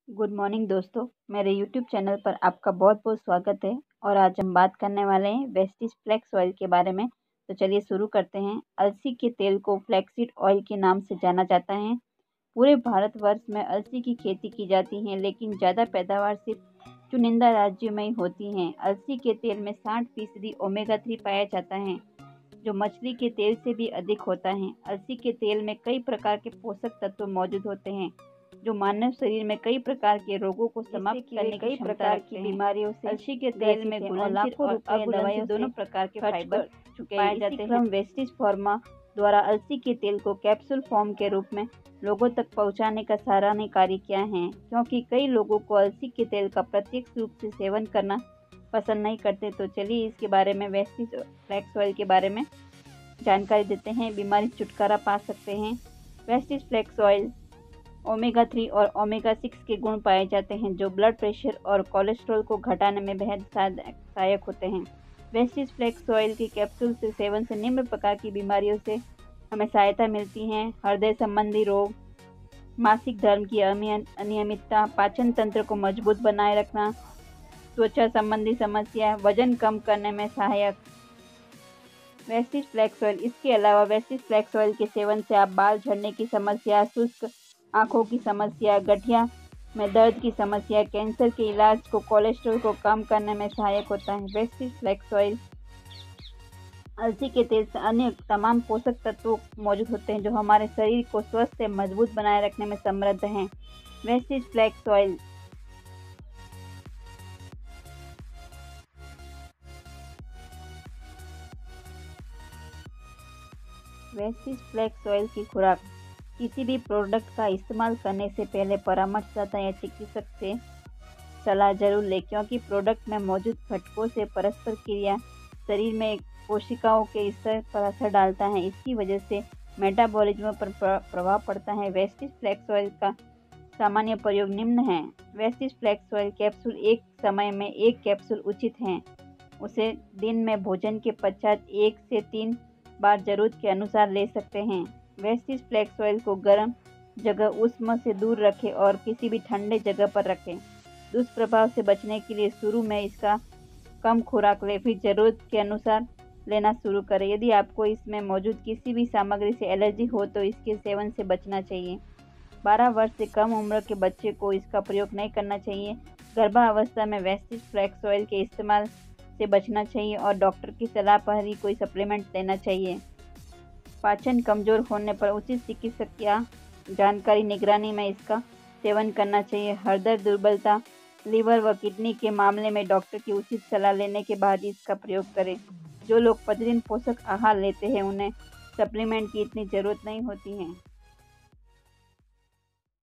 Good morning दोस्तों, मेरे YouTube channel पर आपका बहुत बहुत स्वागत है। और आज हम बात करने वाले हैं वेस्टिज फ्लैक्स ऑयल के बारे में। तो चलिए शुरू करते हैं। अलसी के तेल को फ्लैक्सीड ऑयल के नाम से जाना जाता है। पूरे भारतवर्ष में अलसी की खेती की जाती है, लेकिन ज़्यादा पैदावार सिर्फ चुनिंदा राज्यों में ही होती है। अलसी के तेल में 60% ओमेगा 3 पाया जाता है, जो मछली के तेल से भी अधिक होता है। अलसी के तेल में कई प्रकार के पोषक तत्व मौजूद होते हैं, जो मानव शरीर में कई प्रकार के रोगों को समाप्त करने की क्षमता रखते हैं। बीमारियों से अलसी के तेल में लाखों रुपए दवाइयों दोनों प्रकार के फाइबर पाए जाते हैं। वेस्टिज फार्मा द्वारा अलसी के तेल को कैप्सूल फॉर्म के रूप में लोगों तक पहुंचाने का सराहनीय कार्य किया है, क्योंकि कई लोगों को अलसी के तेल का प्रत्यक्ष रूप से सेवन करना पसंद नहीं करते। तो चलिए इसके बारे में, वेस्टिज फ्लैक्स ऑयल के बारे में जानकारी देते हैं। बीमारी से छुटकारा पा सकते हैं। वेस्टिज फ्लैक्स ऑयल ओमेगा 3 और ओमेगा 6 के गुण पाए जाते हैं, जो ब्लड प्रेशर और कोलेस्ट्रॉल को घटाने में बेहद सहायक होते हैं। वेस्टिज फ्लैक्स ऑयल के कैप्सूल से सेवन से निम्न प्रकार की बीमारियों से हमें सहायता मिलती है: हृदय संबंधी रोग, मासिक धर्म की अनियमितता, पाचन तंत्र को मजबूत बनाए रखना, त्वचा संबंधी समस्या, वजन कम करने में सहायक। Vestige flax oil. इसके अलावा वेस्टिज फ्लैक्स ऑयल के सेवन से आप बाल झड़ने की समस्या, शुष्क आंखों की समस्या, गठिया में दर्द की समस्या, कैंसर के इलाज को, कोलेस्ट्रॉल को कम करने में सहायक होता है। वेस्टिज फ्लैक्स ऑयल अलसी के तेल से अन्य तमाम पोषक तत्व मौजूद होते हैं, जो हमारे शरीर को स्वस्थ और मजबूत बनाए रखने में समृद्ध हैं। Vestige flax oil Vestige flax oil की खुराक। किसी भी प्रोडक्ट का इस्तेमाल करने से पहले परामर्शदाता या चिकित्सक से सलाह जरूर लें, क्योंकि प्रोडक्ट में मौजूद घटकों से परस्पर क्रिया शरीर में कोशिकाओं के स्तर पर असर डालता है। इसकी वजह से मेटाबॉलिज्म पर प्रभाव पड़ता है। वेस्टिज फ्लैक्स ऑयल का सामान्य प्रयोग निम्न है। वेस्टिज फ्लैक्स ऑयल कैप्सूल एक समय में एक कैप्सूल उचित है। उसे दिन में भोजन के पश्चात 1 से 3 बार जरूरत के अनुसार ले सकते हैं। वेस्टिज फ्लैक्स ऑयल को गर्म जगह, उष्मा से दूर रखें और किसी भी ठंडे जगह पर रखें। दुष्प्रभाव से बचने के लिए शुरू में इसका कम खुराक लें, फिर जरूरत के अनुसार लेना शुरू करें। यदि आपको इसमें मौजूद किसी भी सामग्री से एलर्जी हो तो इसके सेवन से बचना चाहिए। 12 वर्ष से कम उम्र के बच्चे को इसका प्रयोग नहीं करना चाहिए। गर्भावस्था में वेस्टिज फ्लैक्स ऑयल के इस्तेमाल से बचना चाहिए और डॉक्टर की सलाह पर ही कोई सप्लीमेंट लेना चाहिए। पाचन कमजोर होने पर उचित चिकित्सक या जानकारी निगरानी में इसका सेवन करना चाहिए। हृदय दुर्बलता, लीवर व किडनी के मामले में डॉक्टर की उचित सलाह लेने के बाद इसका प्रयोग करें। जो लोग प्रतिदिन पोषक आहार लेते हैं, उन्हें सप्लीमेंट की इतनी ज़रूरत नहीं होती है।